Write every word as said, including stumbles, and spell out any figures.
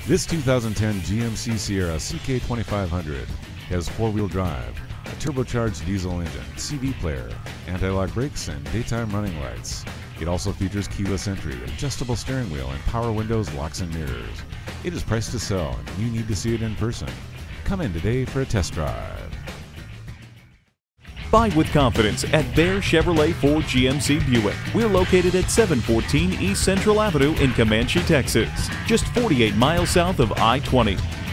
This two thousand ten G M C Sierra C K twenty-five hundred has four-wheel drive, a turbocharged diesel engine, C D player, anti-lock brakes, and daytime running lights. It also features keyless entry, adjustable steering wheel, and power windows, locks, and mirrors. It is priced to sell, and you need to see it in person. Come in today for a test drive. Buy with confidence at Bear Chevrolet Ford G M C Buick. We're located at seven fourteen East Central Avenue in Comanche, Texas, just forty-eight miles south of I twenty.